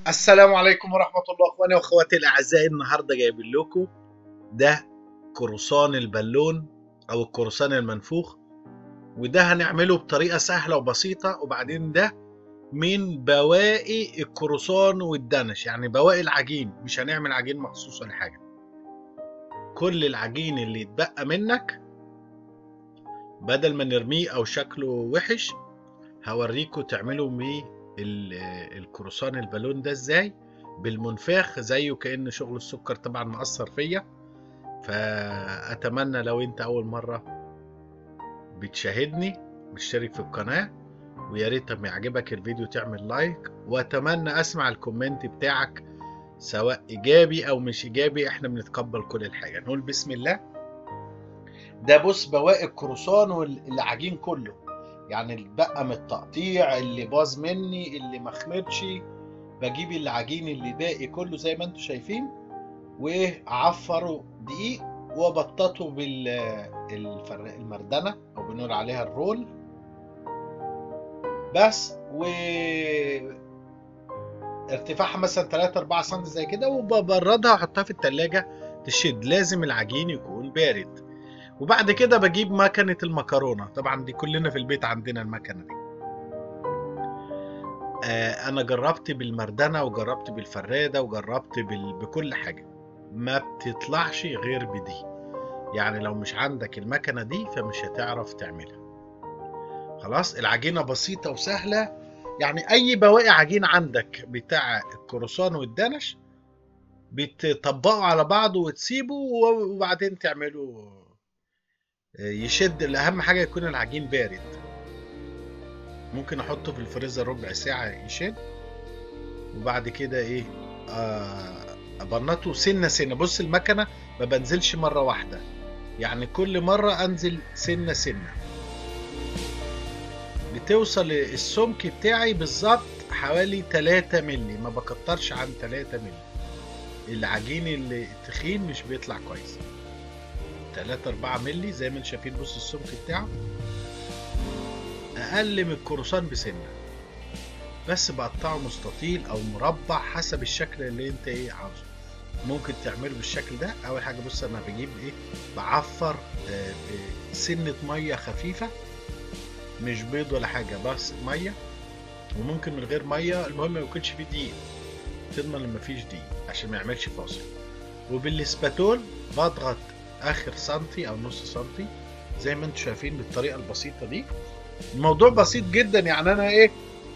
السلام عليكم ورحمة الله اخواني واخواتي الاعزاء. النهارده جايب لكم ده قرصان البالون او القرصان المنفوخ، وده هنعمله بطريقة سهلة وبسيطة. وبعدين ده من بواقي القرصان والدنش، يعني بواقي العجين، مش هنعمل عجين مخصوص ولا حاجة. كل العجين اللي يتبقى منك بدل ما نرميه او شكله وحش هوريكم تعملوا بيه القرصان البالون ده ازاي بالمنفاخ، زيه كأن شغل السكر طبعا مأثر فيا. فأتمنى لو انت أول مرة بتشاهدني مشترك في القناة، ويا ريت لما يعجبك الفيديو تعمل لايك، وأتمنى أسمع الكومنت بتاعك سواء إيجابي أو مش إيجابي، احنا بنتقبل كل الحاجة. نقول بسم الله. ده بص بواقي القرصان والعجين كله، يعني اللي بقى من التقطيع، اللي باظ مني، اللي مخمرش، بجيب العجين اللي باقي كله زي ما انتم شايفين، واعفره دقيق وابططه بالمردنه او بنقول عليها الرول بس، وارتفاعها مثلا 3 4 سم زي كده، وببردها واحطها في التلاجة تشد. لازم العجين يكون بارد. وبعد كده بجيب مكنة المكرونة، طبعا دي كلنا في البيت عندنا المكنة دي. انا جربت بالمردنة وجربت بالفرادة وجربت بكل حاجة، ما بتطلعش غير بدي. يعني لو مش عندك المكنة دي فمش هتعرف تعملها. خلاص، العجينة بسيطة وسهلة، يعني اي بواقي عجين عندك بتاع الكروسان والدنش بتطبقه على بعضه وتسيبه، وبعدين تعمله يشد. الاهم حاجة يكون العجين بارد. ممكن احطه في الفريزر ربع ساعة يشد، وبعد كده ايه ابنطه سنة سنة. بص المكنة ما بنزلش مرة واحدة، يعني كل مرة انزل سنة سنة. بتوصل السمك بتاعي بالظبط حوالي 3 ملي، ما بكترش عن 3 ملي. العجين اللي تخين مش بيطلع كويس. 3 4 ملي زي ما انتم شايفين. بص السمك بتاعه اقل من الكروسان بسنة، بس بقطعه مستطيل او مربع حسب الشكل اللي انت ايه عاوزه. ممكن تعمله بالشكل ده. اول حاجه بص انا بجيب ايه، بعفر سنه ميه خفيفه، مش بيض ولا حاجه، بس ميه، وممكن من غير ميه، المهم ما يكونش فيه دقيق، تضمن ان مفيش دقيق عشان ما يعملش فاصل. وبالسباتول بضغط اخر سنتي او نص سنتي زي ما انتم شايفين بالطريقه البسيطه دي. الموضوع بسيط جدا. يعني انا ايه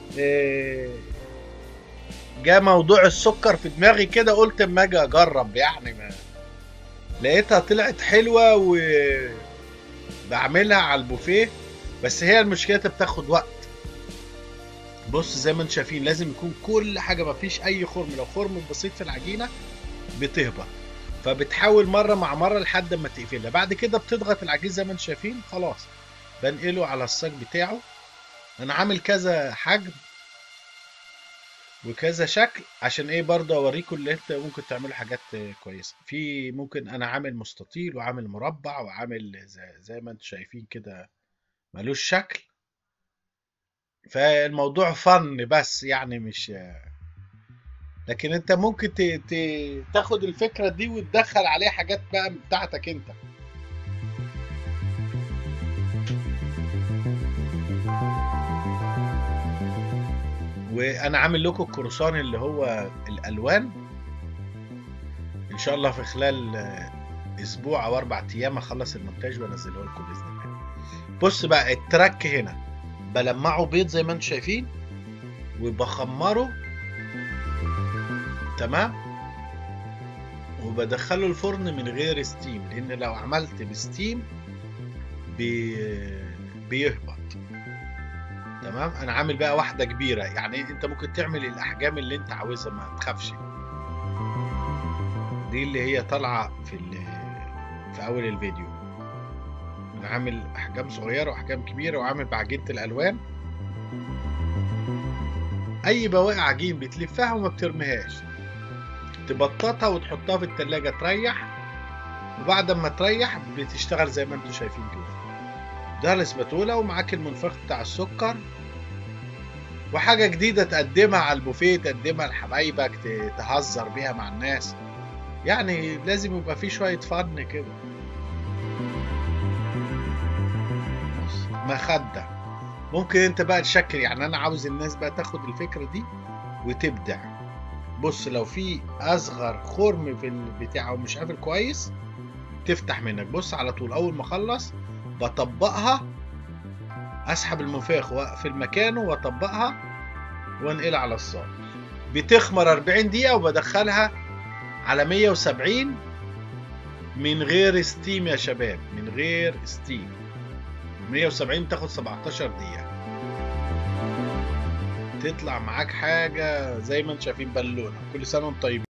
جاء موضوع السكر في دماغي كده، قلت اما اجي اجرب، يعني ما لقيتها طلعت حلوه وبعملها على البوفيه. بس هي المشكله بتاخد وقت. بص زي ما انتم شايفين لازم يكون كل حاجه، ما فيش اي خرم. لو خرم بسيط في العجينه بتهبط، فبتحاول مره مع مره لحد ما تقفلها. بعد كده بتضغط العجين زي ما انتم شايفين. خلاص بنقله على الصاج بتاعه. انا عامل كذا حجم وكذا شكل عشان ايه برضه اوريكم اللي انت ممكن تعملوا حاجات كويسه. في ممكن انا عامل مستطيل وعامل مربع وعامل زي ما انتم شايفين كده ملوش شكل. فالموضوع فن بس، يعني مش، لكن انت ممكن تاخد الفكره دي وتدخل عليها حاجات بقى بتاعتك انت. وانا عامل لكم القرصان اللي هو الالوان، ان شاء الله في خلال اسبوع او 4 ايام اخلص المونتاج وانزله لكم باذن الله. بص بقى التراك هنا، بلمعه بيض زي ما انتم شايفين وبخمره تمام، وبدخله الفرن من غير ستيم، لان لو عملت بستيم بيهبط. تمام. انا عامل بقى واحده كبيره، يعني انت ممكن تعمل الاحجام اللي انت عاوزها ما تخافش. دي اللي هي طالعه في اول الفيديو. انا عامل احجام صغيره واحجام كبيره، وعامل بعجينه الالوان. اي بواقي عجين بتلفها وما بترميهاش، تبططها وتحطها في التلاجة تريح، وبعد ما تريح بتشتغل زي ما انتم شايفين كده. ده الاسباتولا، ومعاك المنفخ بتاع السكر. وحاجة جديدة تقدمها على البوفيه، تقدمها لحبايبك، تهزر بيها مع الناس. يعني لازم يبقى فيه شوية فن كده. بص، مخدة. ممكن انت بقى تشكل، يعني انا عاوز الناس بقى تاخد الفكرة دي وتبدع. بص، لو في اصغر خرم في البتاع ومش قافل كويس تفتح منك. بص، على طول اول ما اخلص بطبقها، اسحب المنفاخ واقفل مكانه واطبقها وانقلها على الصاج. بتخمر 40 دقيقة وبدخلها على 170 من غير ستيم يا شباب، من غير ستيم. 170 تاخد 17 دقيقة، تطلع معاك حاجة زي ما انتم شايفين بالونة. كل سنة وانتم طيبين.